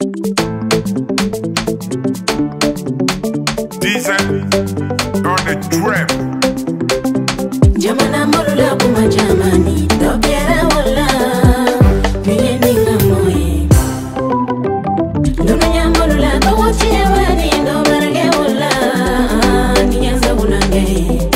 On the trip. Jamana morula kuma jamani tokera wala miyeni ngamoy dunia morula kawachi wani ndo barge wala niyanza bunange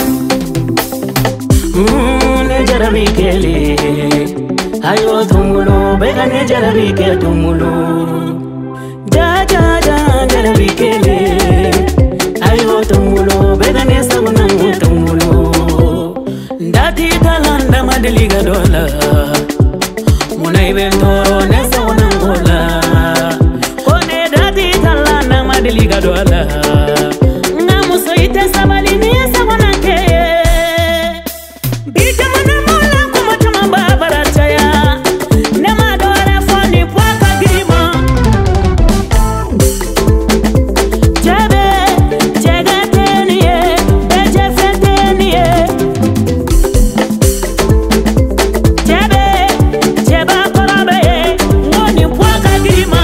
ne jarabi kele ayo tumulo bega ne jarabi ke tumulo ja jarabi kele ayo tumulo bega ne sabuna tumulo ndati talanda madeliga dola munai bentoro ne sabuna ngola kone dati talanda madeliga dola ngamuso ite sabali ne sabuna ke bijamana mola kuma tama babara chaya ne madora foni pwaka grima jabe chegateniye ejefeteniye jabe jeba korabe ngoni pwaka grima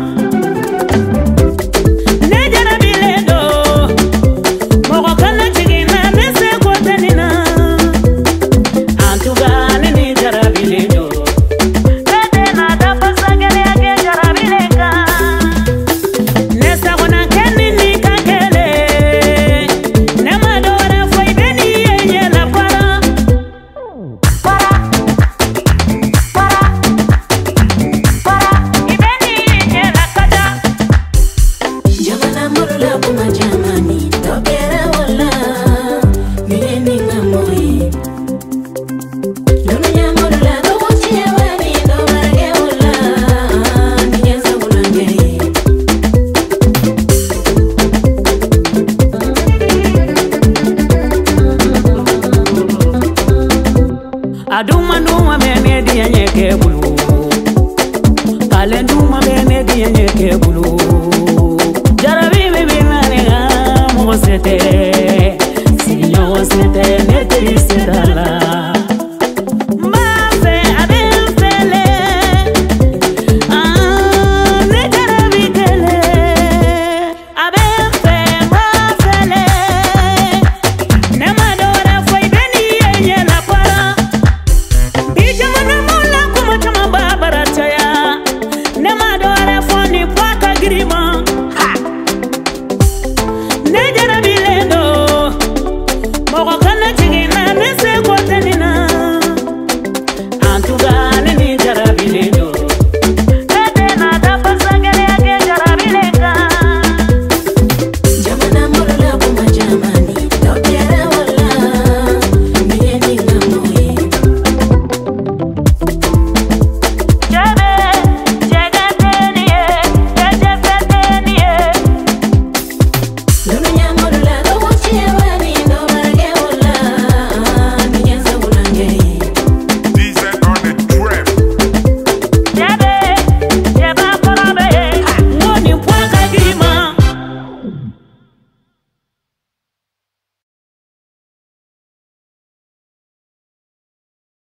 ne jarabiledo moko kana chigina nese kotenina antugane ni jarabiledo edena tapasagele ake jarabileka nesa kona keni ni kakele ne madora foibeni yenye la para ibeni yenye la kada jamana morula kuma jamani tokera wala miyeni ngamoy dunia morula kawachi wani ndo barge wala niyanza bunange aduma nduma mene dianye ke bulu kale nduma mene dianye ke bulu